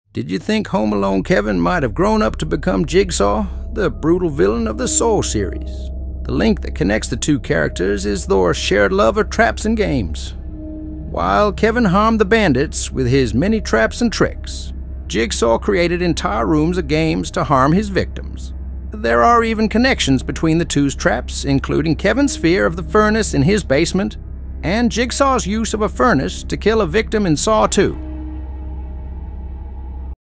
Did you think Home Alone Kevin might have grown up to become Jigsaw, the brutal villain of the Saw series? The link that connects the two characters is their shared love of traps and games. While Kevin harmed the Bandits with his many traps and tricks, Jigsaw created entire rooms of games to harm his victims. There are even connections between the two's traps, including Kevin's fear of the furnace in his basement and Jigsaw's use of a furnace to kill a victim in Saw 2.